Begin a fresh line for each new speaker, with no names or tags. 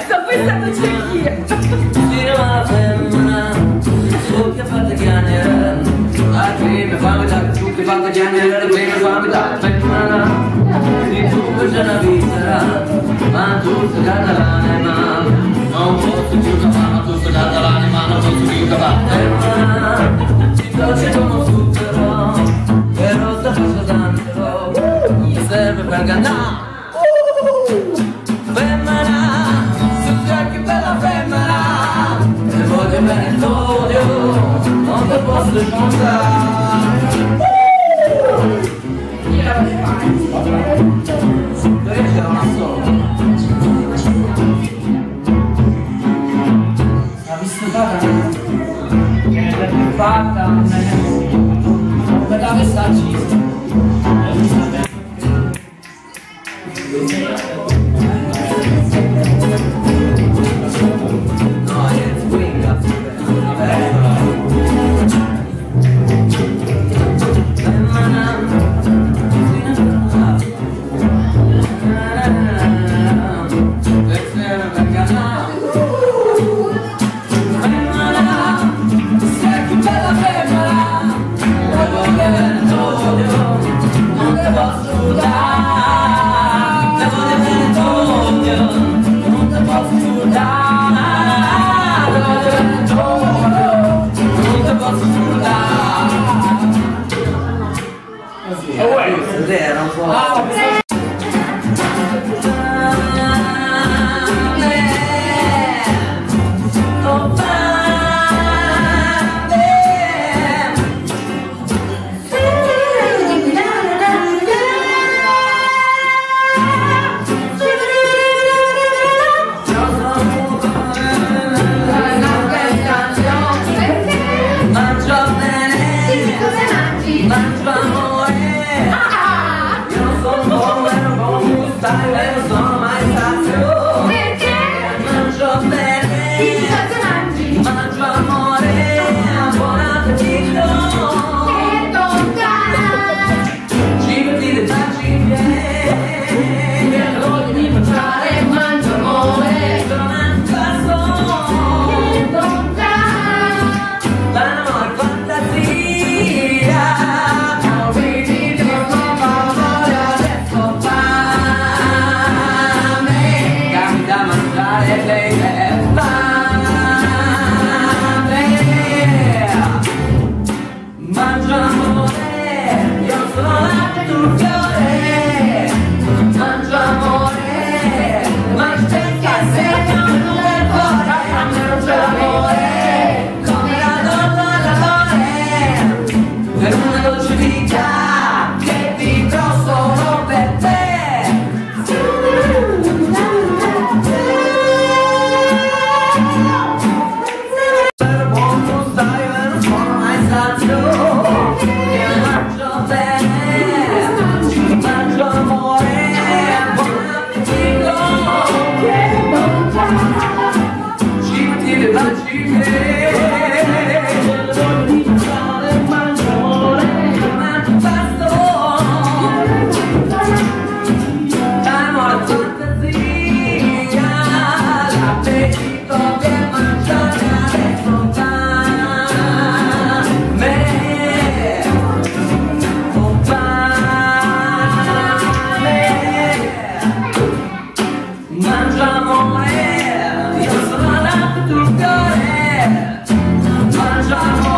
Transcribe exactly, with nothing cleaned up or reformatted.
sto pensando cecchia.
Cinema femmina, su che fate chiamare, a chi mi fa metà, su che fate chiamare, a chi mi fa metà, femmina. Di tu c'è una vita, ma tu sei catalana, non posso più capare, ma tu sei catalana, ma non posso più capare. Femmina, ci piace come zucchero, però sta faccio tanto, mi serve per cantare. Femmina, su che bella femmina, e voglio bene il odio, non te posso smontare. Dove c'era una sola? La vistata che è più fatta, non per la messaggi. Era un po'. Mangia amore, io sono nato per giocare. Mangia amore.